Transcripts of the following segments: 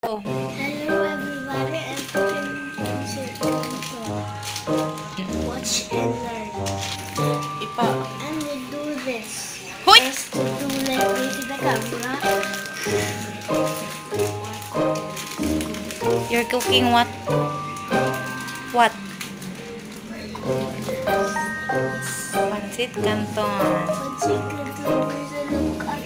Hello everybody, I'm cooking Pancit Canton. Watch and learn. And we do this. Hoy! First, do like facing the camera. You're cooking what? What? Pancit Canton. Pancit Canton, there's a look at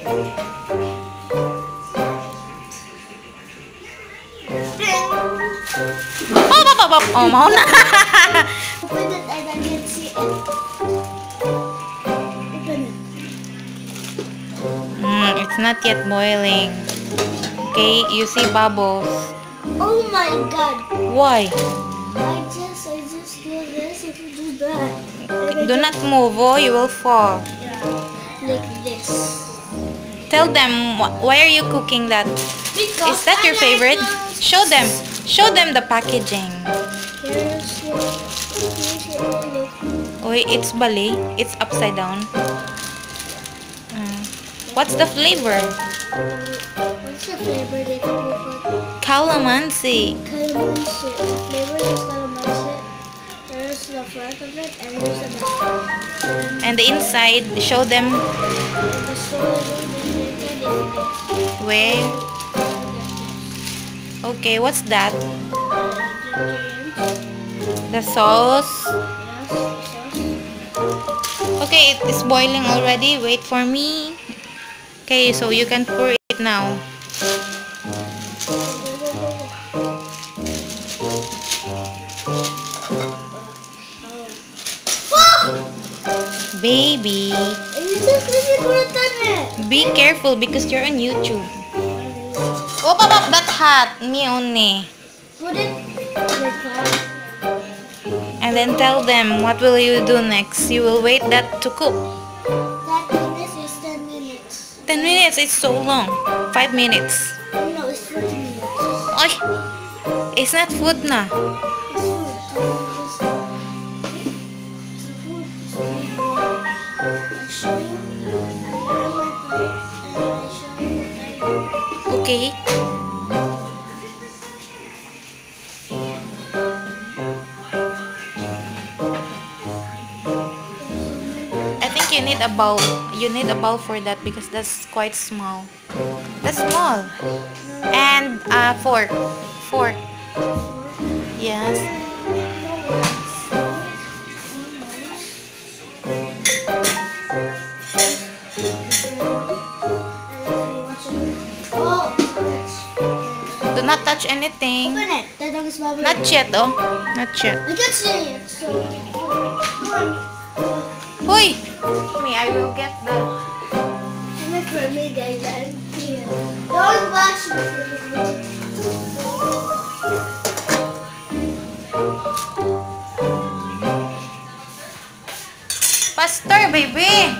Oh, mau na. Open it and I can see it. Open it. It's not yet boiling. Okay, you see bubbles. Oh my god. Why? I just do this if you do that. Do not move, oh, you will fall. Yeah, like this. Tell them, why are you cooking that? Because Is that your favorite? Show them. Show them the packaging. Here's your look. Oh, it's bali. It's upside down. What's the flavor? What's the flavor that you put? Calamansi. Calamansi. The flavor is calamansi. There's the front of it and there's the back. And the inside, show them The soil where. Okay, what's that? The sauce. Okay, it is boiling already. Wait for me. Okay, so you can pour it now. Baby, be careful because you're on YouTube. Oh, pop that hot. Me only. Put it like that. And then tell them what will you do next. You will wait that to cook. That minutes is 10 minutes. 10 minutes, it's so long. 5 minutes. No, it's 40 minutes. Oy, it's not food na. Okay. I think you need a bowl. You need a bowl for that because that's quite small. That's small. And fork. Fork. Yes. Do not touch anything. Open it. That dog is bubbling. Not yet, oh. Not yet. I can see it. So, Hoy! Me, I will get the... Look for me, guys. I'm here. Don't watch me. Faster, baby!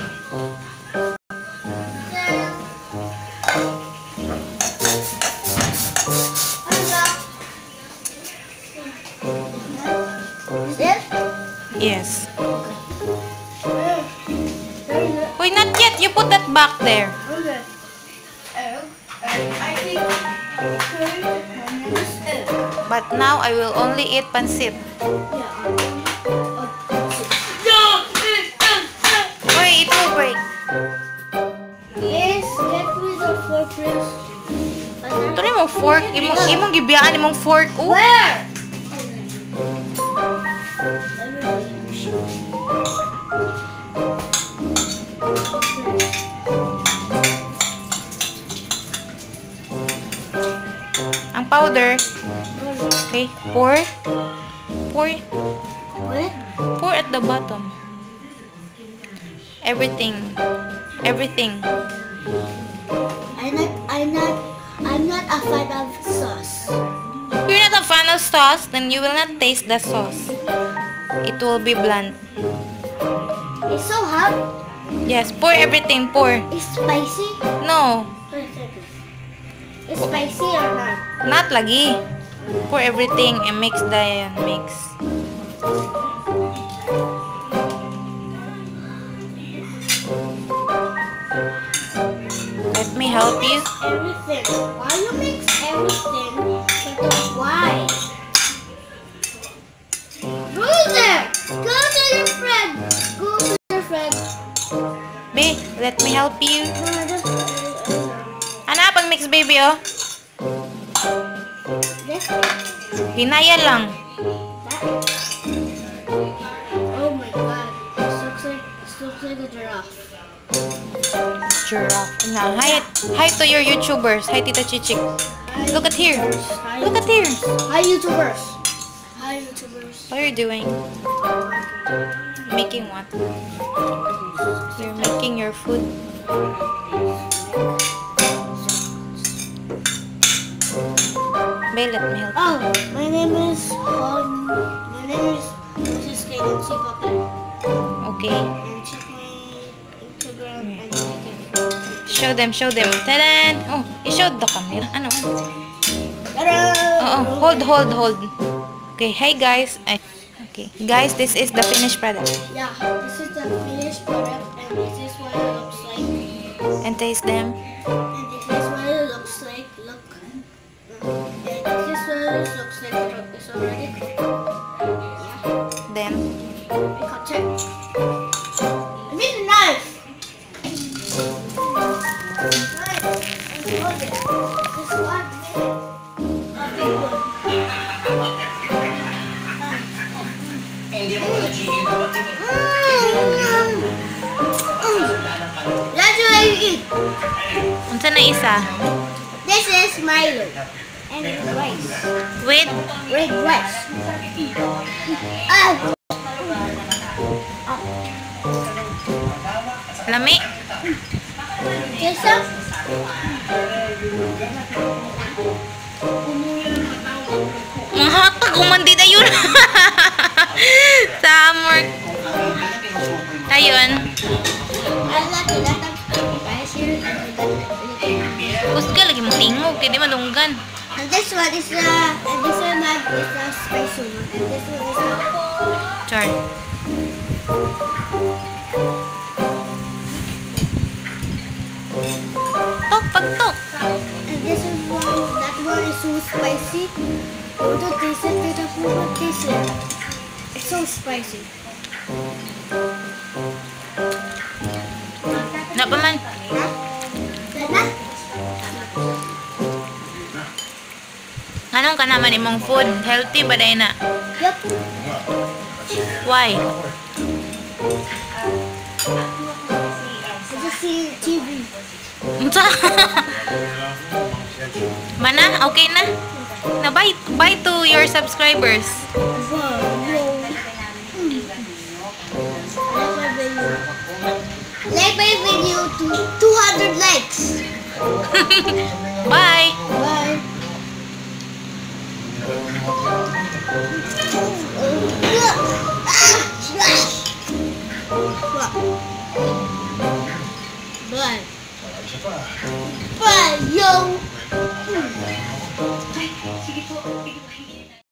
Is it? Yes. Hoy, not yet. You put that back there. Okay. I think But now I will only eat pancit. Hoy, it will break. Yes, get me the fork, please. Ito rin mong fork. Imong gibiyaan imong fork. Oh. Where? Ang powder. Okay, pour. Pour. What? Pour at the bottom. Everything. Everything. I'm not a fan of sauce. If you're not a fan of sauce, then you will not taste the sauce. It will be bland. It's so hot. Yes, pour everything. Pour. It's spicy. No, It's spicy or not? not lagi. Pour everything and mix the mix. Let me help you. Everything. Why you mix everything? tayo? This. Hinaya lang. That. Oh my god. This looks like a giraffe. Giraffe. Na, hi to your YouTubers. Hi, Tita Chichik. Look at here. Look at here. Hi YouTubers. Hi YouTubers. What are you doing? Making what? You're making your food. Babe, let me help. Oh, my name is Mrs. Canton. See Papa. Okay. And check my Instagram and YouTube. Show them, show them. Tadan! Oh, you showed the camera. Ano? Ta-da! Oh, hold. Okay, hey guys. Okay, guys, this is the finished product. Yeah, this is the finished product and this is what it looks like. And taste them. And this is what it looks like. Look. And this is what it looks like. It's already cooked. Yeah. Then, I cut it. I need a knife. Hold it. This one. A big one. That's what I eat. unsa na isa? This is Milo and rice. With Red rice. Ah. lami. This up. Mahatag, umandi na yun. Summer. Ayun. Kusga lagi mo tingog, kaya di malunggan. And this one is the spicy one. And this one is the Char. Tok, pagtok. and this is one. That one is so spicy. Oh, don't taste it. Don't taste it. It's so spicy. Na pa man. Huh? That? Anong ka naman imong food? Healthy ba day na? Yup. Why? I just see TV. Unsa? Mana? Okay na? Na bye to your subscribers. Wow. Like my video to 200 likes. Bye. Bye. Bye. Bye, yo.